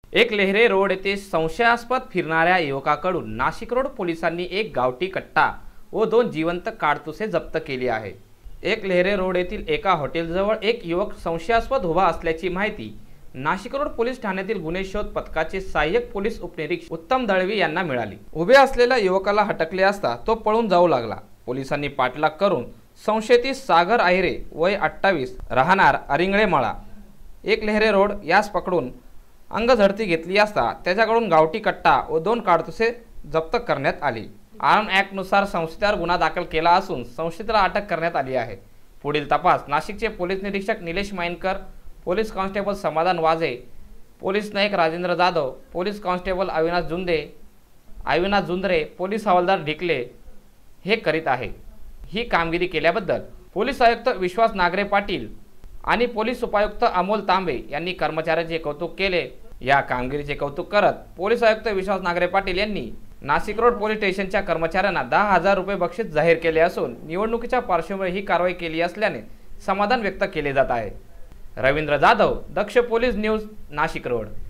एक लेहरे रोड येथे संशयास्पद फिरणाऱ्या युवकाकडून नाशिक रोड पोलिसांनी एक गावठी कट्टा व 2 जिवंत काडतुसे जप्त केली आहे। एक लेहरे रोड येथील एका हॉटेलजवळ एक युवक संशयास्पद उभा असल्याची माहिती नाशिक रोड पोलीस ठाण्यातील गुन्हे शोध पथकाचे सहाय्यक पोलीस उपनिरीक्षक उत्तम दळवी यांना मिळाली। उभे असलेल्या युवकाला हटकले असता तो पळून जाऊ लागला। पोलिसांनी पाठलाग करून संशयित सागर आहिरे वय 28 राहणार अरिंगळेमळा एक लेहरे रोड यास पकडून अंगझडती घेतली असता त्याच्याकडून गावठी कट्टा व 2 काडतुसे जप्त करण्यात आली। आर्म ॲक्ट नुसार संशयितावर गुन्हा दाखल केला असून संशयिताला अटक करण्यात आली आहे। पुढील तपास नाशिकचे पोलीस निरीक्षक Nilesh माइनकर, police constable Samadhan Waje, police नायक Rajendra Jadhav, police constable Avinash Jundre, police हवालदार ढिकले हे करीत आहे। ही कामगिरी केल्याबद्दल पोलीस आयुक्त विश्वास नागरे पाटील आणि पोलीस उपायुक्त अमोल तांबे यांनी कर्मचाऱ्यांचे कौतुक केले। या कामगिरीचे कौतुक करत पोलीस आयुक्त विश्वास नागरे पाटील यांनी नाशिक रोड पोलीस स्टेशनच्या कर्मचाऱ्यांना 10,000 रुपये बक्षीस जाहीर केले असून निवडणुकीच्या पार्श्वभूमीवर ही कारवाई केली असल्याने समाधान व्यक्त केले जात आहे। Ravindra Jadhav, Daksh police news, Nashik road.